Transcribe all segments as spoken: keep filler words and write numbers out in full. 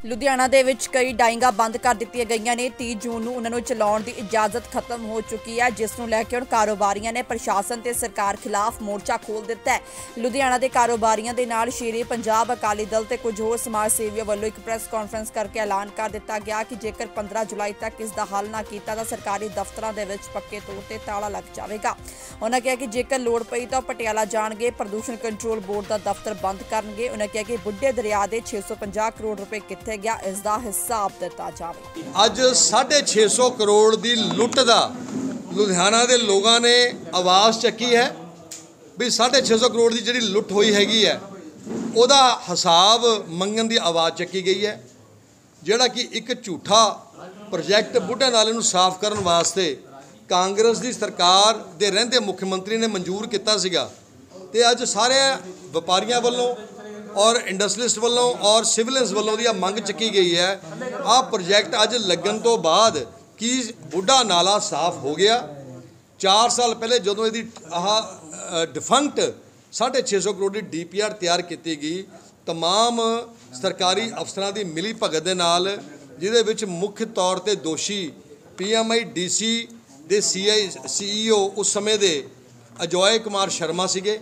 ਲੁਧਿਆਣਾ ਦੇ ਵਿੱਚ ਕਈ ਡਾਇੰਗਾਂ ਬੰਦ ਕਰ ਦਿੱਤੀਆਂ ਗਈਆਂ ਨੇ। ਤੀਹ ਜੂਨ ਨੂੰ ਉਹਨਾਂ ਨੂੰ ਚਲਾਉਣ ਦੀ ਇਜਾਜ਼ਤ ਖਤਮ ਹੋ ਚੁੱਕੀ ਹੈ, ਜਿਸ ਨੂੰ ਲੈ ਕੇ ਹੁਣ ਕਾਰੋਬਾਰੀਆਂ ਨੇ ਪ੍ਰਸ਼ਾਸਨ ਤੇ ਸਰਕਾਰ ਖਿਲਾਫ ਮੋਰਚਾ ਖੋਲ੍ਹ ਦਿੱਤਾ ਹੈ। ਲੁਧਿਆਣਾ ਦੇ ਕਾਰੋਬਾਰੀਆਂ ਦੇ ਨਾਲ ਸ਼ੇਰੇ ਪੰਜਾਬ ਅਕਾਲੀ ਦਲ ਤੇ ਕੁਝ ਹੋਰ ਸਮਾਜ ਸੇਵੀਆਂ ਵੱਲੋਂ ਇੱਕ ਪ੍ਰੈਸ ਕਾਨਫਰੰਸ ਕਰਕੇ ਐਲਾਨ ਕਰ ਦਿੱਤਾ ਗਿਆ ਕਿ ਜੇਕਰ ਪੰਦਰਾਂ ਜੁਲਾਈ ਤੱਕ ਇਸ ਦਾ ਹੱਲ ਨਾ ਕੀਤਾ ਤਾਂ ਸਰਕਾਰੀ ਦਫ਼ਤਰਾਂ ਦੇ ਵਿੱਚ ਪੱਕੇ ਤੌਰ ਤੇ ਤਾਲਾ ਲੱਗ ਜਾਵੇਗਾ। ਉਹਨਾਂ ਕਿਹਾ ਕਿ ਜੇਕਰ ਲੋੜ ਪਈ ਤਾਂ ਪਟਿਆਲਾ ਜਾਣਗੇ, ਪ੍ਰਦੂਸ਼ਣ ਕੰਟਰੋਲ ਬੋਰਡ ਦਾ ਦਫ਼ਤਰ ਬੰਦ ਕਰਨਗੇ। ਉਹਨਾਂ ਕਿਹਾ ਕਿ ਬੁੱਢੇ ਦਰਿਆ ਦੇ ਛੇ ਸੌ ਪੰਜਾਹ ਕਰੋੜ ਰੁਪਏ ਕਿੱਥੇ ਗਿਆ, ਇਸ ਦਾ ਹਿਸਾਬ ਦਿੱਤਾ ਜਾਵੇ। ਅੱਜ ਸਾਢੇ ਛੇ ਸੌ ਕਰੋੜ ਦੀ ਲੁੱਟ ਦਾ ਲੁਧਿਆਣਾ ਦੇ ਲੋਕਾਂ ਨੇ ਆਵਾਜ਼ ਚੱਕੀ ਹੈ ਵੀ ਸਾਢੇ ਛੇ ਸੌ ਕਰੋੜ ਦੀ ਜਿਹੜੀ ਲੁੱਟ ਹੋਈ ਹੈਗੀ ਹੈ ਉਹਦਾ ਹਿਸਾਬ ਮੰਗਣ ਦੀ ਆਵਾਜ਼ ਚੱਕੀ ਗਈ ਹੈ। ਜਿਹੜਾ ਕਿ ਇੱਕ ਝੂਠਾ ਪ੍ਰੋਜੈਕਟ ਬੁੱਢੇ ਨਾਲੇ ਨੂੰ ਸਾਫ਼ ਕਰਨ ਵਾਸਤੇ ਕਾਂਗਰਸ ਦੀ ਸਰਕਾਰ ਦੇ ਰਹਿੰਦੇ ਮੁੱਖ ਮੰਤਰੀ ਨੇ ਮਨਜ਼ੂਰ ਕੀਤਾ ਸੀਗਾ, ਤੇ ਅੱਜ ਸਾਰੇ ਵਪਾਰੀਆਂ ਵੱਲੋਂ और इंडस्ट्रीलिस्ट वालों और सिविलियंस वालों दी मंग चुकी गई है। आ प्रोजैक्ट अज लगन तो बाद कि बुढ़ा नाला साफ हो गया। चार साल पहले जो यदि आह डिफंक्ट साढ़े छे सौ करोड़ की डी पी आर तैयार की गई, तमाम सरकारी अफसरां की मिली भगत दे नाल, जिहदे विच मुख्य तौर पर दोषी P M I D C दे C I C E O उस समय दे अजॉय कुमार शर्मा सीगे,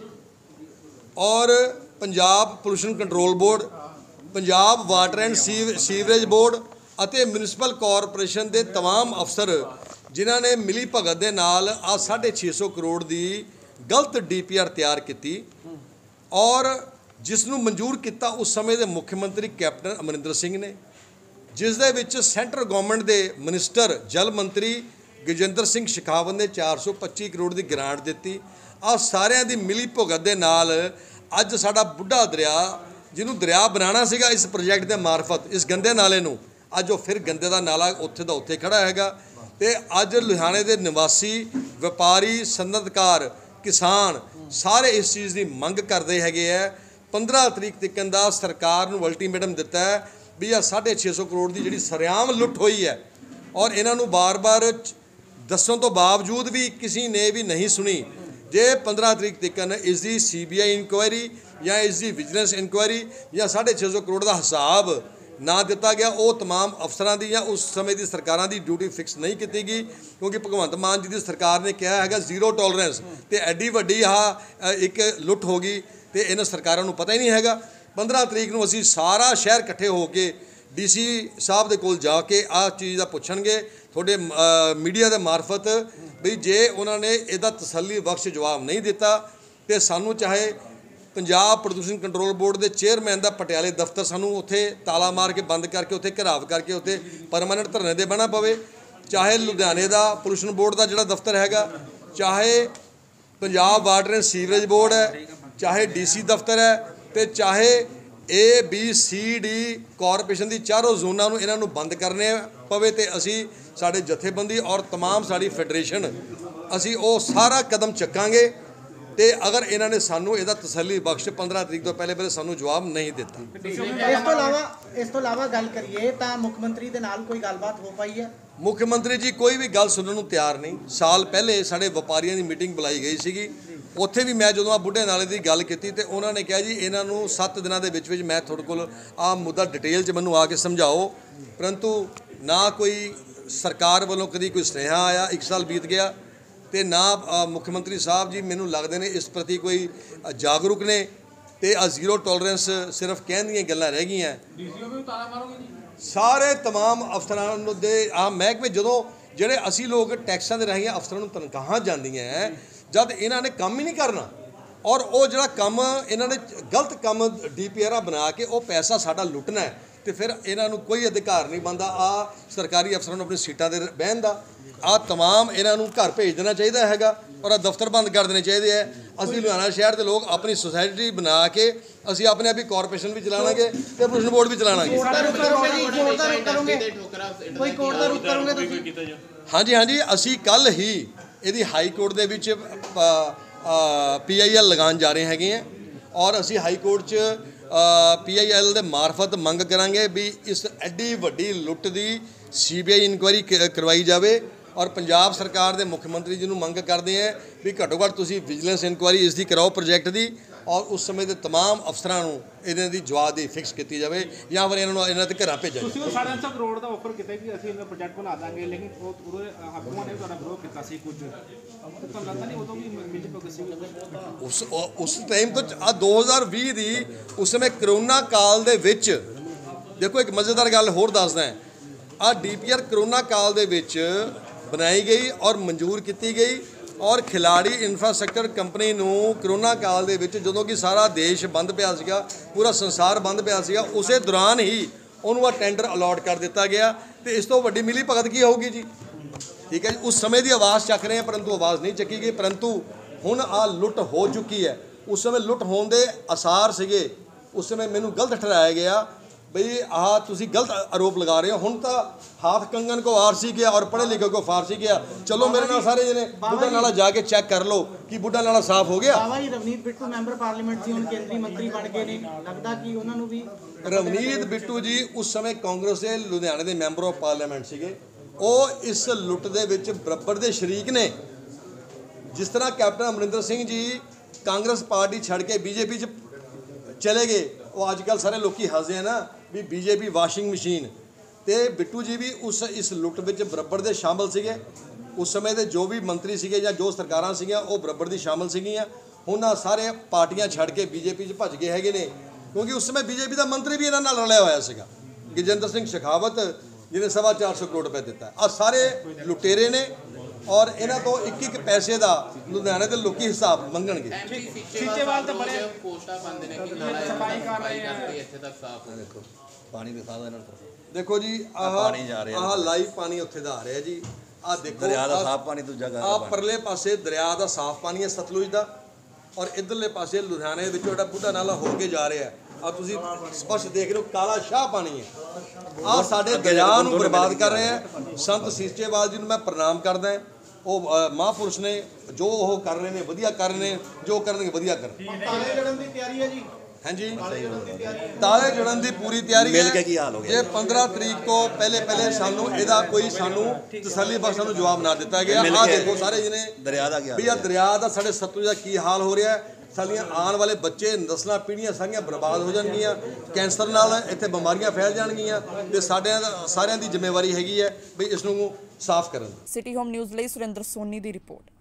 और Punjab pollution control board, Punjab water and सीव सीवरेज बोर्ड ਅਤੇ म्यूनसिपल कॉरपोरेशन के तमाम अफसर जिन्हों ने मिली भगत के नाल आ साढ़े छे सौ करोड़ की गलत डी पी आर तैयार की, और जिसनों मंजूर किया उस समय के मुख्यमंत्री कैप्टन अमरिंदर सिंह ने, जिस दे विच सेंट्रल गवर्नमेंट के मिनिस्टर जल मंत्री गजेंद्र सिंह शेखावत ने चार सौ पच्ची करोड़ की ग्रांट दी। आ सारिਆਂ की मिली भगत के नाल अज साडा बुढ़ा दरिया जिन्हों दरिया बनाना सीगा इस प्रोजैक्ट के मार्फत इस गंदे नाले नूं, अज वो फिर गंदे का नाला उत्थे दा उत्थे खड़ा हैगा। ते अज लुधियाने के निवासी व्यापारी सनअतकार किसान सारे इस चीज़ की मंग करते हैगे है। पंद्रह तरीक तक दा सरकार नूं अल्टीमेटम दिता है भी आ साढ़े छे सौ करोड़ की जिहड़ी सरेआम लुੱਟ होई है, और इन्हां नूं बार बार दस्सण तो बावजूद भी किसी ने भी नहीं सुनी। जे पंद्रह तरीक तक इसकी सी बी आई इंक्वायरी या इसकी विजिलेंस इंक्वायरी या साढ़े छे सौ करोड़ का हिसाब ना दिता गया, वो तमाम अफसरां दी या उस समय की सरकारां दी ड्यूटी फिक्स नहीं की गई, क्योंकि भगवंत मान जी की सरकार ने कहा है जीरो टॉलरेंस, तो एड्डी वड्डी आह एक लुੱਟ हो गई, तो इन्हां सरकारां नूं पता ही नहीं है। पंद्रह तरीक नूं असीं सारा शहर इकट्ठे होके डी सी साहब दे कोल जाके आ चीज़ का पुछणगे थोड़े मीडिया के मार्फत भी जे उन्होंने इहदा तसल्ली बख्श जवाब नहीं दिता तो सानू चाहे पंजाब प्रदूषण कंट्रोल बोर्ड के चेयरमैन का पटियाले दफ्तर सानू उत्थे ताला मार के बंद करके उत्थे घिराव करके उत्थे परमानेंट धरने दे बहना पवे, चाहे लुधियाने का पोल्यूशन बोर्ड का जिहड़ा दफ्तर हैगा, चाहे Punjab water and sewerage board है, चाहे डी सी दफ्तर है, तो चाहे A B C D corporation की चारों जोनां नूं इन्हां नूं बंद करने पवे। तो असी साडे जथेबंदी और तमाम साड़ी फेडरेशन असी वो सारा कदम चकांगे, तो अगर इन्होंने सानू इहदा तसल्ली बख्श पंद्रह तरीक तो पहले पहले सानू जवाब नहीं दिता। इस तो इलावा इस तो इलावा गल करिए तो मुख्यमंत्री दे नाल कोई गलबात हो पाई है? मुख्यमंत्री जी कोई भी गल सुनने को तैयार नहीं। साल पहले साढ़े व्यापारियों की मीटिंग बुलाई गई सी, उत्थे भी मैं जो आ बुढ़े नाले की गल की तो उन्होंने कहा जी इन्हों सत्त दिनों के विच विच मैं थोड़े को आ मुद्दा डिटेल च मैनू आके समझाओ, परंतु ना कोई सरकार वालों कभी कोई सुनेहा आया। एक साल बीत गया तो ना मुख्यमंत्री साहब जी मैनू लगते हैं इस प्रति कोई जागरूक ने, तो आ जीरो टॉलरेंस सिर्फ कहने दी गल्लां रह गई हैं। सारे तमाम अफसरां दे आ महकमे जो ਜਿਹੜੇ ਅਸੀਂ लोग टैक्सां दे राਹੀਂ अफसरां नूं तनखाहां ਜਾਂਦੀਆਂ है, जब इन्हां ने काम ही नहीं करना, और वो जिहड़ा काम इन्हां ने गलत काम डी पी आर बना के वो पैसा साडा लुटना है, तो फिर इन्हां नूं कोई अधिकार नहीं बनता आ सरकारी अफसरां नूं अपनी सीटां ते बहन दा। आ तमाम इन्हां नूं घर भेज देना चाहिए हैगा, और आ दफ्तर बंद कर देने चाहिए है। असीं लुधियाना शहर के लोग अपनी सोसाइटी बना के असीं अपने आप ही कॉरपोरेशन भी चलावांगे ते पोल्यूशन बोर्ड भी चलावांगे। हाँ जी हाँ जी, असीं कल ही इहदी हाई कोर्ट दे विच पी आई एल लगान जा रहे हैगे हैं, और असीं हाई कोर्ट च पी आई एल दे मार्फत मंग करांगे भी इस एड्डी वड्डी लुੱਟ दी सी बी आई इंक्वायरी करवाई जाए, और पंजाब सरकार के मुख्यमंत्री जी नूं मंग करते हैं भी घट्टो घट्ट तुसीं विजिलेंस इंक्वायरी इसकी कराओ प्रोजैक्ट की, ਔਰ ਉਸ ਸਮੇਂ ਦੇ तमाम ਅਫਸਰਾਂ ਨੂੰ ਇਹਨਾਂ ਦੀ ਜਵਾਬਦੇਹੀ ਫਿਕਸ ਕੀਤੀ ਜਾਵੇ ਜਾਂ ਫਿਰ ਇਹਨਾਂ ਨੂੰ ਇਹਨਾਂ ਦੇ ਘਰਾਂ ਭੇਜਿਆ ਜਾਵੇ। ਤੁਸੀਂ ਉਹ ਸਾਢੇ ਤਿੰਨ ਸੌ ਕਰੋੜ ਦਾ ਆਫਰ ਕੀਤਾ ਕਿ ਅਸੀਂ ਇਹਨਾਂ ਪ੍ਰੋਜੈਕਟ ਬਣਾ ਦਾਂਗੇ, ਲੇਕਿਨ ਉਹ ਉਹਦੇ ਆਗੂਆਂ ਨੇ ਤੁਹਾਡਾ ਵਿਰੋਧ ਕੀਤਾ ਸੀ ਕੁਝ, ਤੁਹਾਨੂੰ ਲੱਗਦਾ ਨਹੀਂ ਉਦੋਂ ਵੀ ਮਿਲ ਪੱਗ ਸੀ ਉਸ ਉਸ ਟਾਈਮ ਤੋਂ ਆ ਦੋ ਹਜ਼ਾਰ ਵੀਹ ਦੀ ਉਸ ਸਮੇਂ ਕਰੋਨਾ ਕਾਲ ਦੇ ਵਿੱਚ ਦੇਖੋ ਇੱਕ ਮਜ਼ੇਦਾਰ ਗੱਲ ਹੋਰ ਦੱਸਦਾ ਹੈ। ਆ ਡੀਪੀਆਰ ਕਰੋਨਾ ਕਾਲ ਦੇ ਵਿੱਚ ਬਣਾਈ ਗਈ ਔਰ ਮਨਜ਼ੂਰ ਕੀਤੀ ਗਈ ਔਰ ਖਿਲਾੜੀ ਇਨਫਰਾਸਟ੍ਰਕਚਰ ਕੰਪਨੀ ਨੂੰ ਕਰੋਨਾ ਕਾਲ ਦੇ ਵਿੱਚ ਜਦੋਂ ਕਿ ਸਾਰਾ ਦੇਸ਼ ਬੰਦ ਪਿਆ ਸੀਗਾ, ਪੂਰਾ ਸੰਸਾਰ ਬੰਦ ਪਿਆ ਸੀਗਾ, ਉਸੇ ਦੌਰਾਨ ਹੀ ਉਹਨੂੰ ਆ ਟੈਂਡਰ ਅਲਾਟ ਕਰ ਦਿੱਤਾ ਗਿਆ। ਤੇ ਇਸ ਤੋਂ ਵੱਡੀ ਮਿਲੀ ਭਗਤ ਕੀ ਹੋਊਗੀ ਜੀ? ਠੀਕ ਹੈ ਜੀ, ਉਸ ਸਮੇਂ ਦੀ ਆਵਾਜ਼ ਚੱਕ ਰਹੇ ਆ ਪਰੰਤੂ ਆਵਾਜ਼ ਨਹੀਂ ਚੱਕੀ ਗਈ। ਪਰੰਤੂ ਹੁਣ ਆ ਲੁੱਟ ਹੋ ਚੁੱਕੀ ਹੈ। ਉਸ ਸਮੇਂ ਲੁੱਟ ਹੋਣ ਦੇ ਆਸਾਰ ਸੀਗੇ, ਉਸ ਸਮੇਂ ਮੈਨੂੰ ਗਲਤ ਠਹਿਰਾਇਆ ਗਿਆ ਬਈ ਆਹ ਤੁਸੀਂ ਗਲਤ ਆਰੋਪ ਲਗਾ ਰਹੇ ਹੋ। ਹੁਣ ਤਾਂ ਹਾਥ ਕੰਗਨ ਕੋ ਆਰਸੀ ਗਿਆ ਔਰ ਪੜ੍ਹੇ ਲਿਖੇ ਕੋ ਫਾਰਸੀ ਗਿਆ। ਚਲੋ ਮੇਰੇ ਨਾਲ ਸਾਰੇ ਜਣੇ ਬੁੱਢਾ ਨਾਲਾ ਜਾ ਕੇ ਚੈੱਕ ਕਰ ਲਓ ਕਿ ਬੁੱਢਾ ਨਾਲਾ ਸਾਫ਼ ਹੋ ਗਿਆ। ਬਾਬਾ ਜੀ ਰਵਨੀਤ ਬਿੱਟੂ ਮੈਂਬਰ ਪਾਰਲੀਮੈਂਟ ਸੀ, ਹੁਣ ਕੇਂਦਰੀ ਮੰਤਰੀ ਬਣ ਗਏ ਨੇ, ਲੱਗਦਾ ਕਿ ਉਹਨਾਂ ਨੂੰ ਵੀ ਰਵਨੀਤ ਬਿੱਟੂ ਜੀ ਉਸ ਸਮੇਂ ਕਾਂਗਰਸ ਦੇ ਲੁਧਿਆਣੇ ਦੇ ਮੈਂਬਰ ਆਫ ਪਾਰਲੀਮੈਂਟ ਸੀਗੇ। ਉਹ ਇਸ ਲੁੱਟ ਦੇ ਵਿੱਚ ਬਰਾਬਰ ਦੇ ਸ਼ਰੀਕ ਨੇ। ਜਿਸ ਤਰ੍ਹਾਂ ਕੈਪਟਨ ਅਮਰਿੰਦਰ ਸਿੰਘ ਜੀ ਕਾਂਗਰਸ ਪਾਰਟੀ ਛੱਡ ਕੇ ਬੀਜੇਪੀ 'ਚ ਚਲੇ ਗਏ, ਉਹ ਅੱਜ ਕੱਲ੍ਹ ਸਾਰੇ ਲੋਕੀ ਹੱਸਦੇ ਆ ਨਾ ਵੀ ਬੀਜੇਪੀ ਵਾਸ਼ਿੰਗ ਮਸ਼ੀਨ, ਤੇ ਬਿੱਟੂ ਜੀ ਵੀ ਉਸ ਇਸ ਲੁੱਟ ਵਿੱਚ ਬਰਾਬਰ ਦੇ ਸ਼ਾਮਲ ਸੀਗੇ। ਉਸ ਸਮੇਂ ਦੇ ਜੋ ਵੀ ਮੰਤਰੀ ਸੀਗੇ ਜਾਂ ਜੋ ਸਰਕਾਰਾਂ ਸੀਗੀਆਂ ਉਹ ਬਰਾਬਰ ਦੀ ਸ਼ਾਮਲ ਸੀਗੀਆਂ। ਉਹਨਾਂ ਸਾਰੇ ਪਾਰਟੀਆਂ ਛੱਡ ਕੇ ਬੀਜੇਪੀ 'ਚ ਭੱਜ ਗਏ ਹੈਗੇ ਨੇ, ਕਿਉਂਕਿ ਉਸ ਸਮੇਂ ਬੀਜੇਪੀ ਦਾ ਮੰਤਰੀ ਵੀ ਇਹਨਾਂ ਨਾਲ ਰਲਿਆ ਹੋਇਆ ਸੀਗਾ, ਗਜਿੰਦਰ ਸਿੰਘ ਸ਼ੇਖਾਵਤ, ਜਿਹਨੇ ਸਵਾ ਚਾਰ ਸੌ ਕਰੋੜ ਰੁਪਏ ਦਿੱਤਾ। ਆ ਸਾਰੇ ਲੁਟੇਰੇ ਨੇ ਔਰ ਇਹਨਾਂ ਤੋਂ ਇੱਕ ਇੱਕ ਪੈਸੇ ਦਾ ਲੁਧਿਆਣੇ ਦੇ ਲੋਕੀ ਹਿਸਾਬ ਮੰਗਣਗੇ। ਸੀਚੇਵਾਲ ਤਾਂ ਬੜੇ ਪੋਸਟਾਂ ਬੰਦ ਨੇ ਕਿ ਨਾਲਾ ਸਫਾਈ ਕਰ ਰਹੇ ਆ, ਇੱਥੇ ਤੱਕ ਸਾਫ਼ ਹੋ। ਦੇਖੋ ਪਾਣੀ ਦਿਖਾ ਦੋ ਇਹਨਾਂ ਨੂੰ। ਦੇਖੋ ਜੀ ਆਹ ਆਹ ਲਾਈਵ ਪਾਣੀ ਉੱਥੇ ਦਾ ਆ ਰਿਹਾ ਜੀ। ਆਹ ਦੇਖੋ ਦਰਿਆ ਦਾ ਸਾਫ਼ ਪਾਣੀ ਦੂਜਾ ਗਾ ਆਹ ਪਰਲੇ ਪਾਸੇ ਦਰਿਆ ਦਾ ਸਾਫ਼ ਪਾਣੀ ਹੈ ਸਤਲੁਜ ਦਾ, ਔਰ ਇਧਰਲੇ ਪਾਸੇ ਲੁਧਿਆਣੇ ਵਿੱਚ ਜਿਹੜਾ ਬੁੱਢਾ ਨਾਲਾ ਹੋ ਕੇ ਜਾ ਰਿਹਾ। ਆ ਤੁਸੀਂ ਸਪਸ਼ਟ ਦੇਖ ਰਹੇ ਹੋ ਕਾਲਾ ਸ਼ਾਹ ਪਾਣੀ ਹੈ। ਆ ਸਾਡੇ ਦਰਿਆ ਨੂੰ ਬਰਬਾਦ ਕਰ ਰਹੇ ਆ। ਸੰਤ ਸੀਚੇਵਾਲ ਜੀ ਨੂੰ ਮੈਂ ਪ੍ਰਣਾਮ ਕਰਦਾ। ਉਹ ਮਹਾਂਪੁਰਸ਼ ਨੇ, ਜੋ ਉਹ ਕਰ ਰਹੇ ਨੇ ਵਧੀਆ ਕਰ ਰਹੇ ਨੇ, ਜੋ ਕਰਨਗੇ ਵਧੀਆ ਕਰਨ। ਤਾਲੇ ਜੜਨ ਦੀ ਤਿਆਰੀ ਹੈ ਜੀ। ਹਾਂਜੀ, ਤਾਲੇ ਜੜਨ ਦੀ ਪੂਰੀ ਤਿਆਰੀ ਹੈ। ਕੀ ਹਾਲ ਹੋ ਗਿਆ? ਜੇ ਪੰਦਰਾਂ ਤਰੀਕ ਤੋਂ ਪਹਿਲੇ ਪਹਿਲੇ ਸਾਨੂੰ ਇਹਦਾ ਕੋਈ ਸਾਨੂੰ ਤਸੱਲੀ ਬਖਸ਼ ਸਾਨੂੰ ਜਵਾਬ ਨਾ ਦਿੱਤਾ ਗਿਆ। ਆਹ ਦੇਖੋ ਸਾਰੇ ਜਿਹਨੇ ਦਰਿਆ ਦਾ ਗਿਆ ਵੀ ਆ ਦਰਿਆ ਦਾ ਸਾਡੇ ਸਤਲੁਜ ਦਾ ਕੀ ਹਾਲ ਹੋ ਰਿਹਾ। ਸਾਡੀਆਂ ਆਉਣ ਵਾਲੇ ਬੱਚੇ ਨਸਲਾਂ ਪੀੜ੍ਹੀਆਂ ਸਾਰੀਆਂ ਬਰਬਾਦ ਹੋ ਜਾਣਗੀਆਂ, ਕੈਂਸਰ ਨਾਲ ਇੱਥੇ ਬਿਮਾਰੀਆਂ ਫੈਲ ਜਾਣਗੀਆਂ। ਤੇ ਸਾਡਿਆਂ ਸਾਰਿਆਂ ਦੀ ਜ਼ਿੰਮੇਵਾਰੀ ਹੈਗੀ ਹੈ ਵੀ ਇਸ ਨੂੰ ਸਾਫ਼ ਕਰਨ। ਸਿਟੀ ਹੋਮ ਨਿਊਜ਼ ਲਈ ਸੁਰਿੰਦਰ ਸੋਨੀ ਦੀ ਰਿਪੋਰਟ।